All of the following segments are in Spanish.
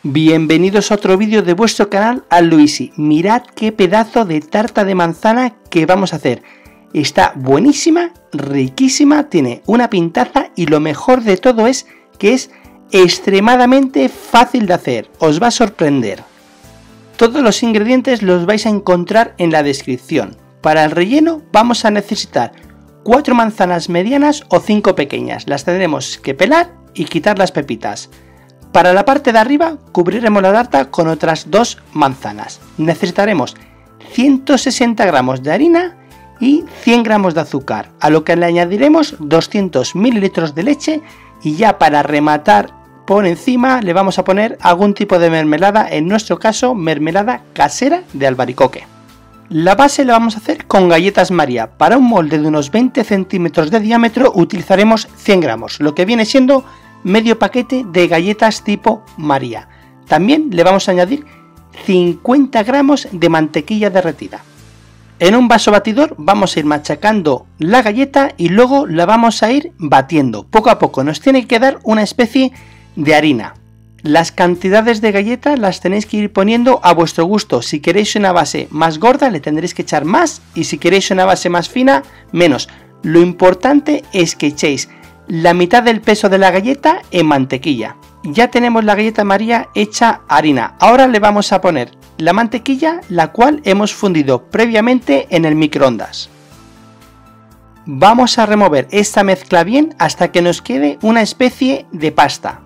Bienvenidos a otro vídeo de vuestro canal Al Luisi. Mirad qué pedazo de tarta de manzana que vamos a hacer. Está buenísima, riquísima, tiene una pintaza y lo mejor de todo es que es extremadamente fácil de hacer. Os va a sorprender. Todos los ingredientes los vais a encontrar en la descripción. Para el relleno vamos a necesitar 4 manzanas medianas o 5 pequeñas. Las tendremos que pelar y quitar las pepitas. Para la parte de arriba cubriremos la tarta con otras 2 manzanas. Necesitaremos 160 gramos de harina y 100 gramos de azúcar, a lo que le añadiremos 200 mililitros de leche y ya para rematar por encima le vamos a poner algún tipo de mermelada, en nuestro caso mermelada casera de albaricoque. La base la vamos a hacer con galletas María. Para un molde de unos 20 centímetros de diámetro utilizaremos 100 gramos, lo que viene siendo medio paquete de galletas tipo María. También le vamos a añadir 50 gramos de mantequilla derretida. En un vaso batidor vamos a ir machacando la galleta y luego la vamos a ir batiendo. Poco a poco nos tiene que dar una especie de harina. Las cantidades de galletas las tenéis que ir poniendo a vuestro gusto. Si queréis una base más gorda le tendréis que echar más y si queréis una base más fina, menos. Lo importante es que echéis la mitad del peso de la galleta en mantequilla. Ya tenemos la galleta María hecha harina. Ahora le vamos a poner la mantequilla, la cual hemos fundido previamente en el microondas. Vamos a remover esta mezcla bien hasta que nos quede una especie de pasta.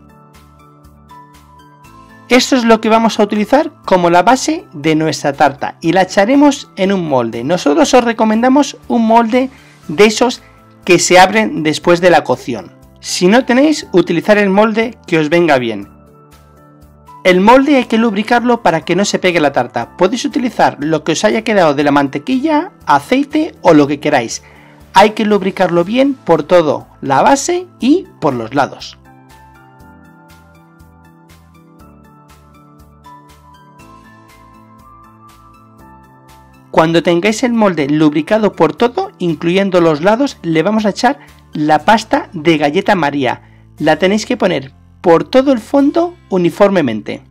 Esto es lo que vamos a utilizar como la base de nuestra tarta y la echaremos en un molde. Nosotros os recomendamos un molde de esos que se abren después de la cocción. Si no tenéis, utilizar el molde que os venga bien. El molde hay que lubricarlo para que no se pegue la tarta. Podéis utilizar lo que os haya quedado de la mantequilla, aceite o lo que queráis. Hay que lubricarlo bien por todo, la base y por los lados. Cuando tengáis el molde lubricado por todo, incluyendo los lados, le vamos a echar la pasta de galleta María. La tenéis que poner por todo el fondo uniformemente.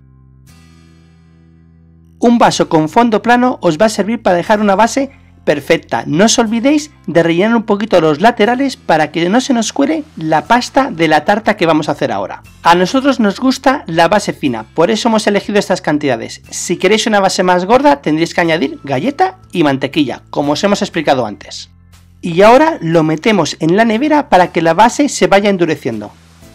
Un vaso con fondo plano os va a servir para dejar una base perfecta. No os olvidéis de rellenar un poquito los laterales para que no se nos cuele la pasta de la tarta que vamos a hacer ahora. A nosotros nos gusta la base fina, por eso hemos elegido estas cantidades. Si queréis una base más gorda tendréis que añadir galleta y mantequilla, como os hemos explicado antes. Y ahora lo metemos en la nevera para que la base se vaya endureciendo.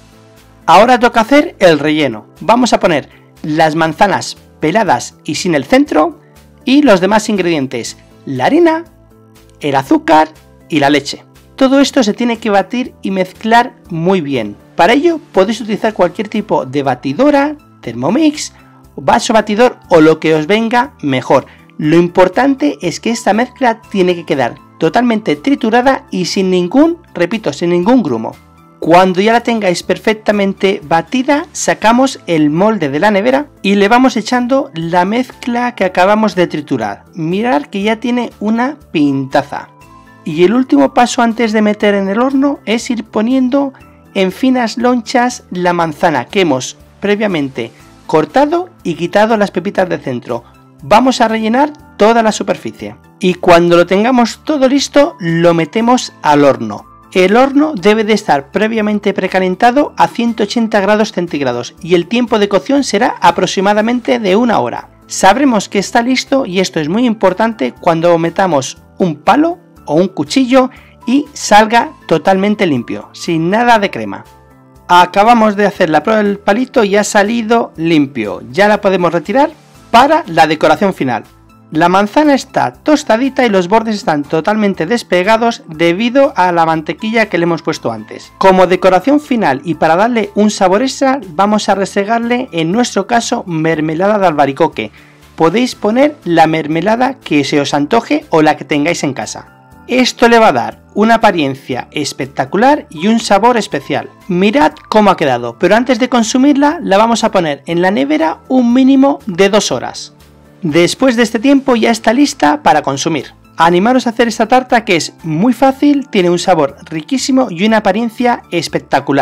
Ahora toca hacer el relleno. Vamos a poner las manzanas peladas y sin el centro y los demás ingredientes. La harina, el azúcar y la leche. Todo esto se tiene que batir y mezclar muy bien. Para ello podéis utilizar cualquier tipo de batidora, Thermomix, vaso batidor o lo que os venga mejor. Lo importante es que esta mezcla tiene que quedar totalmente triturada y sin ningún, repito, sin ningún grumo. Cuando ya la tengáis perfectamente batida, sacamos el molde de la nevera y le vamos echando la mezcla que acabamos de triturar. Mirad que ya tiene una pintaza. Y el último paso antes de meter en el horno es ir poniendo en finas lonchas la manzana que hemos previamente cortado y quitado las pepitas de centro. Vamos a rellenar toda la superficie. Y cuando lo tengamos todo listo, lo metemos al horno. El horno debe de estar previamente precalentado a 180 grados centígrados y el tiempo de cocción será aproximadamente de 1 hora. Sabremos que está listo y esto es muy importante cuando metamos un palo o un cuchillo y salga totalmente limpio, sin nada de crema. Acabamos de hacer la prueba del palito y ha salido limpio. Ya la podemos retirar para la decoración final. La manzana está tostadita y los bordes están totalmente despegados debido a la mantequilla que le hemos puesto antes. Como decoración final y para darle un sabor extra, vamos a resegarle, en nuestro caso, mermelada de albaricoque. Podéis poner la mermelada que se os antoje o la que tengáis en casa. Esto le va a dar una apariencia espectacular y un sabor especial. Mirad cómo ha quedado, pero antes de consumirla la vamos a poner en la nevera un mínimo de 2 horas. Después de este tiempo ya está lista para consumir. Animaros a hacer esta tarta que es muy fácil, tiene un sabor riquísimo y una apariencia espectacular.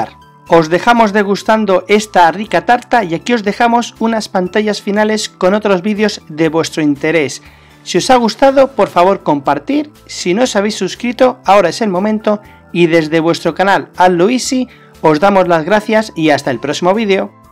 Os dejamos degustando esta rica tarta y aquí os dejamos unas pantallas finales con otros vídeos de vuestro interés. Si os ha gustado, por favor compartir. Si no os habéis suscrito, ahora es el momento y desde vuestro canal Hazlo Easy os damos las gracias y hasta el próximo vídeo.